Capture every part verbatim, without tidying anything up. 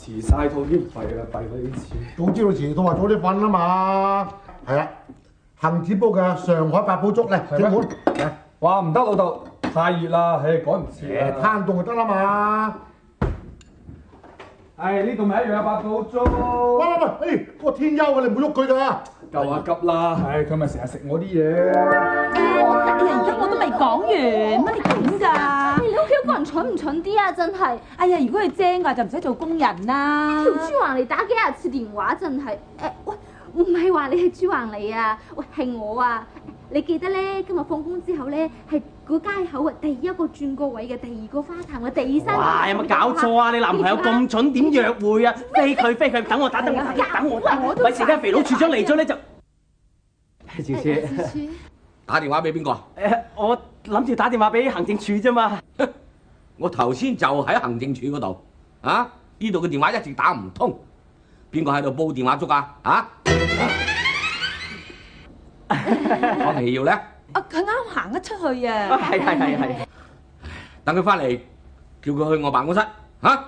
遲晒套添，弊啦，弊咗呢次。 早知道遲到話早啲瞓啦嘛。係啊，杏子煲嘅上海八寶粥咧，整碗嚟。 哇，唔得老豆，太熱啦，唉，趕唔切啊。 攤凍就得啦嘛。 唉，呢度咪一樣有八寶粥。 喂喂喂，誒，個天優啊，你唔好喐佢㗎。 救下急啦，唉，佢咪成日食我啲嘢。 哎呀，而家我都未講完，乜你點㗎？ 你屋企個人蠢唔蠢啲啊？真係。 哎呀，如果佢精㗎就唔使做工人啦。 條豬橫嚟打幾廿次電話，真係。誒，喂，唔係話你係豬橫嚟啊，喂，係我啊。你記得咧，今日放工之後咧，係個街口啊，第一個轉個位嘅，第二個花壇嘅，第三個。 哇！有冇搞錯啊？你男朋友咁蠢，點約會啊？飛佢飛佢，等我打等我打等我打，咪時間肥佬處長嚟咗咧就。趙姐， 打電話俾邊個？ 誒，我諗住打電話俾行政處啫嘛。 我頭先就喺行政處嗰度，啊！呢度嘅電話一直打唔通，邊個喺度煲電話粥啊？啊！我係要咧。 啊，佢啱行咗出去啊。 係係係係。 等佢翻嚟，叫佢去我辦公室，嚇。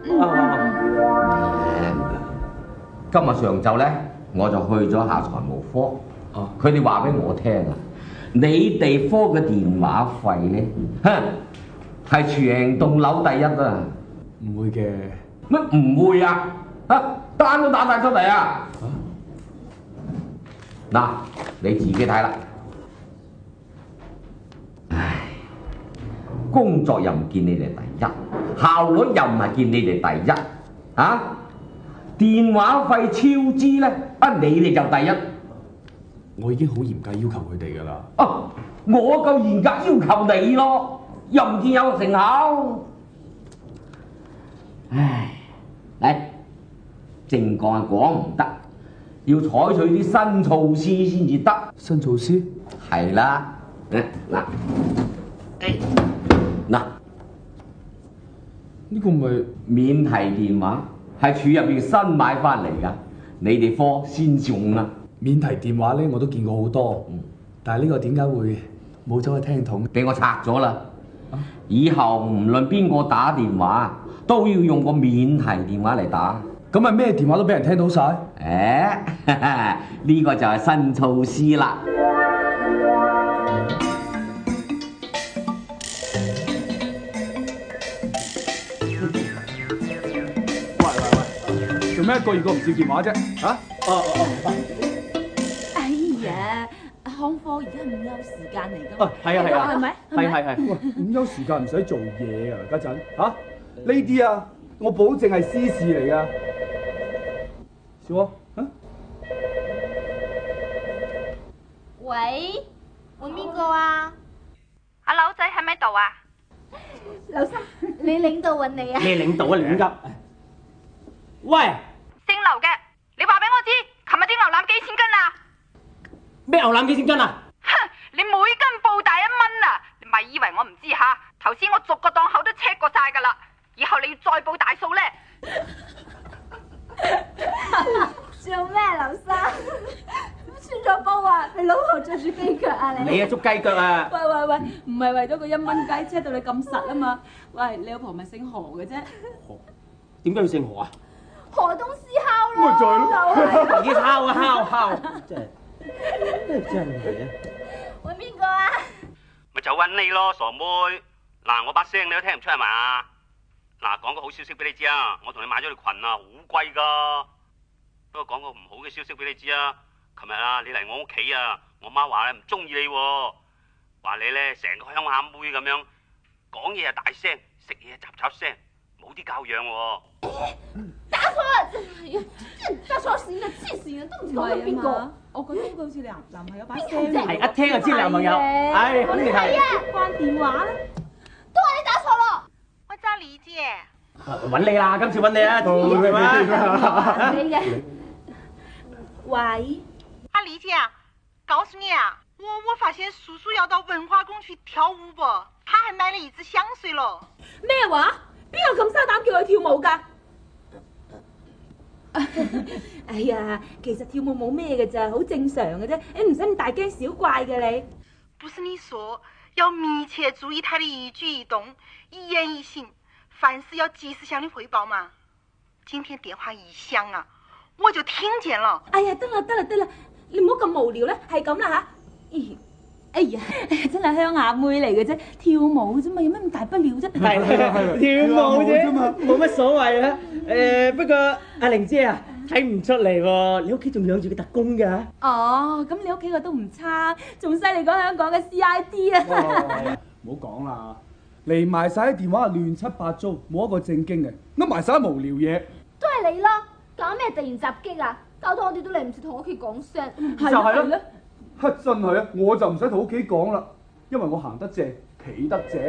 今日上晝咧，我就去咗下財務科。哦，佢哋話俾我聽啊，你哋科嘅電話費咧，哼，係全棟樓第一啊！ 唔會嘅。 乜唔會啊？嚇，單都打晒出嚟啊！嗱，你自己睇啦。唉，工作又唔見你哋第一，效率又唔係見你哋第一，啊？電話費超支咧，啊你哋就第一。 我已經好嚴格要求佢哋㗎啦。 啊，我夠嚴格要求你咯，又唔見有成效。唉，嚟，正講係講唔得。要採取啲新措施先至得。 新措施？ 係啦，誒嗱，誒嗱， 呢個咪免提電話係處入邊新買翻嚟㗎，你哋科先用啊。 免提電話咧，我都見過好多，但係呢個點解會冇咗個聽筒？ 俾我拆咗啦！以後唔論邊個打電話，都要用個免提電話嚟打。 咁咪咩電話都俾人聽到晒？ 誒，呢個就係新措施啦。 喂喂喂，做咩一個二個唔接電話啫？嚇？哦哦哦！ 哎呀，康科而家午休時間嚟㗎嘛。 哦，係啊係啊， 係咪？ 係係係。 午休時間唔使做嘢啊！家陣嚇呢啲啊，我保證係私事嚟㗎。小柯，啊？ 喂，揾邊個啊？ 阿柳仔喺咪度啊？ 劉生，你領導揾你啊？ 咩領導啊？亂噏！喂， 姓劉嘅，你話俾我知，琴日啲牛腩幾錢斤啊？ 咩牛腩幾錢斤啊？ 哼，你每斤報大一蚊啊！你咪以為我唔知吓？頭先我逐個檔口都 check 過晒噶啦，以後你要再報大數咧。 做咩，劉生？穿咗煲啊！你老婆着住雞腳啊！你你啊捉雞腳啊！ 喂喂喂，唔係為咗個一蚊雞車到你咁實啊嘛？喂，你老婆咪姓何嘅啫？ 何？點解要姓何啊？ 河東獅烤咯， 咪就係咯， 要烤啊烤烤，真係真係啊！ 揾邊個啊？ 咪就揾你咯，傻妹。嗱，我把聲你都聽唔出係嘛？嗱，講個好消息俾你知啊，我同你買咗條裙啊，好貴噶。不過講個唔好嘅消息俾你知啊，琴日啊，你嚟我屋企啊，我媽話咧唔中意你喎，話你咧成個鄉下妹咁樣，講嘢又大聲，食嘢雜雜聲，冇啲教養喎。 打錯啦！打錯線啊！黐線啊！都唔知講緊邊個？ 我覺得呢個好似你男男朋友把聲係一聽就知男朋友，唉，肯定係。 關電話啦！ 都話你打錯咯！ 我找李姐。 揾你啦，今次揾你啊，係嘛？ 你嘅。 喂， 阿李姐啊，告訴你啊，我我發現叔叔要到文化宮去跳舞噃，他還買了一支香水咯。 咩話？邊個咁沙膽叫佢跳舞㗎？哎呀，其實跳舞冇咩嘅咋，好正常嘅啫，你唔使咁大驚小怪嘅你。 不是你說要密切注意他的一舉一動，一言一行，凡事要及時向你匯報嘛？ 今天電話一響啊，我就聽見了。 哎呀，得啦得啦得啦，你唔好咁無聊啦，係咁啦吓。咦哎呀，真係鄉下妹嚟嘅啫，跳舞啫嘛，有咩咁大不了啫？ 係係跳舞啫，冇乜所謂啊。誒，不過阿玲姐啊，睇唔出嚟喎，你屋企仲養住個特工㗎？ 哦，咁你屋企個都唔差，仲犀利過香港嘅 C I D 啊！ 唔好講啦，嚟埋晒啲電話亂七八糟，冇一個正經嘅，噏埋晒無聊嘢。 都係你咯，搞咩突然襲擊啊？搞到我哋都嚟唔切同我屋企講聲。 就係咯，黑真係啊！我就唔使同屋企講啦，因為我行得正，企得正。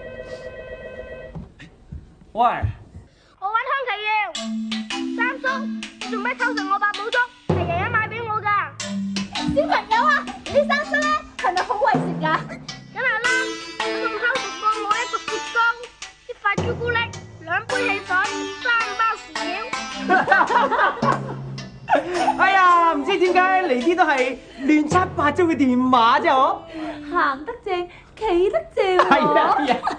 喂， 我揾香奇要，三叔，你做咩偷食我八寶粥？係爺爺買俾我㗎。 小朋友啊，你三叔咧係咪好為食㗎？ 梗係啦，我仲偷食過我一個雪糕、一塊朱古力、兩杯汽水、三包薯條。 哎呀，唔知點解嚟啲都係亂七八糟嘅電話啫，我行得正，企得正係啊係啊，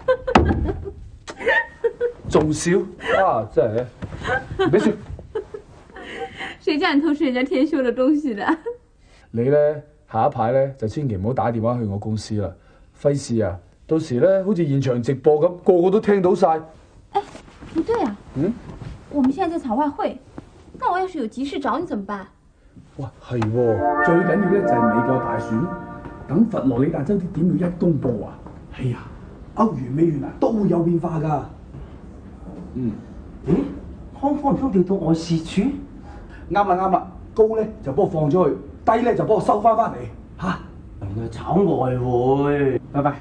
仲笑啊！真係，別笑。 誰叫你偷吃人家天秀嘅東西啦？ 你咧下一排咧就千祈唔好打電話去我公司啦，費事啊！到時咧好似現場直播咁，個個都聽到晒。 哎，不對啊， 嗯， 我們現在在場外匯，那我要是有急事找你怎麼辦？ 哇，係喎，最緊要咧就係美國大選，等佛羅里達州啲點票一公佈啊，係啊，歐元美元啊都會有變化㗎。嗯， 咦，康方唔通調到外事處？ 啱啦啱啦，高咧就幫我放咗去，低咧就幫我收翻翻嚟嚇。 原來炒外匯，拜拜。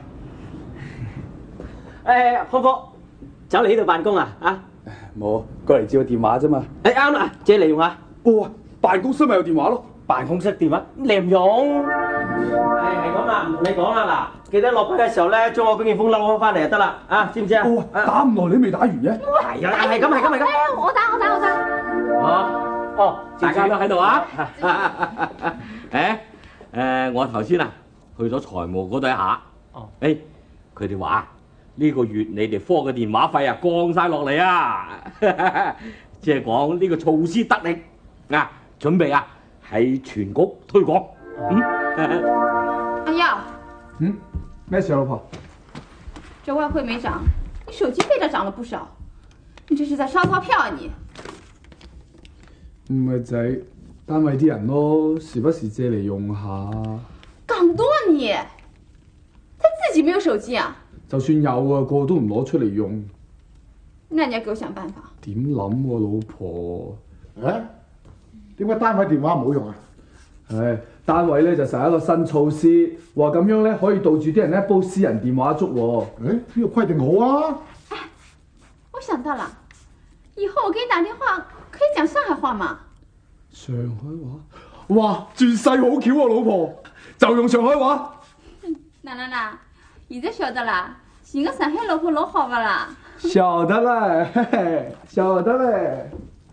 誒，康科，走嚟呢度辦公啊？啊？ 冇，過嚟接個電話啫嘛。 誒啱啦，借嚟用下。 哇，辦公室咪有電話咯。 辦公室電話你唔用？誒係咁啦，唔同你講啦嗱，記得落班嘅時候咧，將我嗰件風褸翻嚟就得啦，啊，知唔知啊？ 哇，打唔耐你都未打完嘅。 係啊，係咁係咁係咁。 我打我打我打。 哦， 哦， 大家都喺度啊！誒誒，我頭先啊去咗財務嗰度一下。 哦。 誒，佢哋話呢個月你哋科嘅電話費啊降晒落嚟啊！即係講呢個措施得力啊，準備啊喺全局推廣。嗯。 哎呀， 嗯，咩事啊，老婆？ 這外匯沒漲，你手機費倒漲了不少，你這是在燒鈔票啊你？ 唔係就係單位啲人咯，時不時借嚟用下。 港多啊你，他自己沒有手機啊？ 就算有啊，個個都唔攞出嚟用。 那你要給我想辦法。 點諗喎，老婆？ 誒，點解單位電話唔好用啊？ 唉，單位咧就成一個新措施，話咁樣咧可以杜住啲人咧煲私人電話粥喎。 誒，呢個規定好啊！ 哎，我想到了，以後我給你打電話可以講上海話嘛？ 上海話？哇，絕世好橋喎，老婆，就用上海話。 嗱嗱嗱，現在曉得啦，尋個上海老婆老好噶啦。 曉得啦，嘿嘿，曉得咧。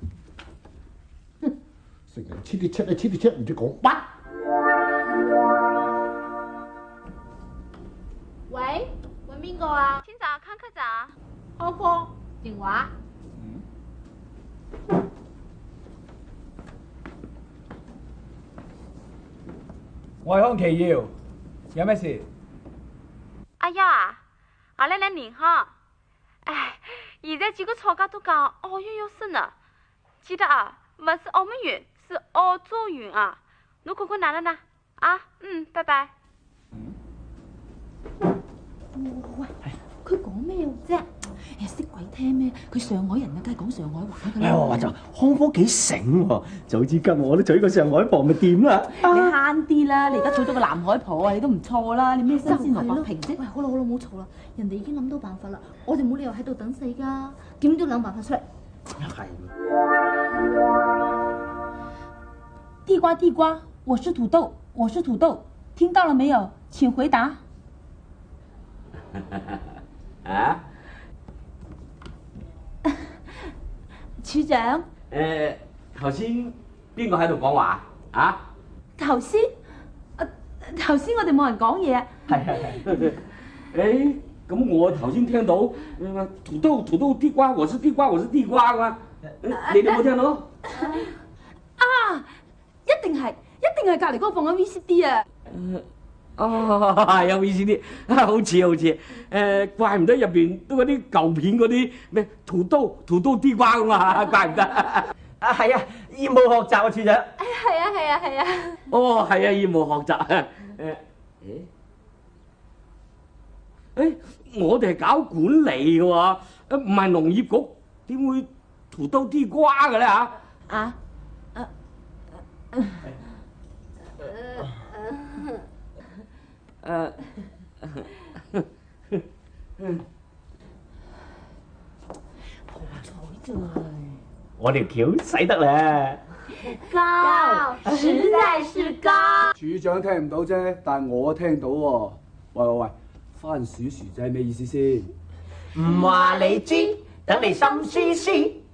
成日黐啲 check 咧，黐啲 check 唔知講乜。 喂，揾邊個啊？ 廳長，康科長。 康科，電話。 我係康琪耀，有咩事？ 哎呀，阿奶奶您好。哎，現在幾個廠家都講澳元有升呢，記得啊，唔是澳門元，是澳洲元啊。你看看哪啦呢？啊，嗯，拜拜。 喂，佢講咩啫？哎呀，識鬼聽咩？佢上海人啊，梗係講上海話㗎啦。 哎呀，話就康科幾醒喎，早知今日我都娶個上海婆咪掂啦。 你慳啲啦，你而家娶咗個南海婆啊，你都唔錯啦。你咩新鮮蘿蔔皮啫？ 喂，好啦好啦，唔好嘈啦，人哋已經諗到辦法啦，我哋冇理由喺度等死㗎，點都諗辦法出嚟。 係。 地瓜地瓜，我是土豆，我是土豆，聽到了沒有？請回答。 啊？ 處長。 誒，頭先邊個喺度講話啊？ 頭先，啊頭先我哋冇人講嘢啊。 係係係。誒，咁我頭先聽到土豆土豆地瓜，我是地瓜，我是地瓜㗎。 你哋有冇聽到？ 啊！一定係，一定係隔離嗰個放緊 V C D 啊！ 哦，係啊 V C D， 好似好似，誒怪唔得入邊都嗰啲舊片嗰啲咩屠刀屠刀啲瓜咁啊，怪唔得。啊係啊，義務學習啊，處長。 係啊係啊係啊！ 哦，係啊，義務學習。誒誒，誒我哋係搞管理嘅喎，唔係農業局，點會屠刀啲瓜嘅咧嚇？ 啊？ 誒，我條橋使得咧， 高，實在是高。 處長聽唔到啫，但係我聽到喎。喂喂喂，番薯薯仔係咩意思先？ 唔話你知，等你心思思。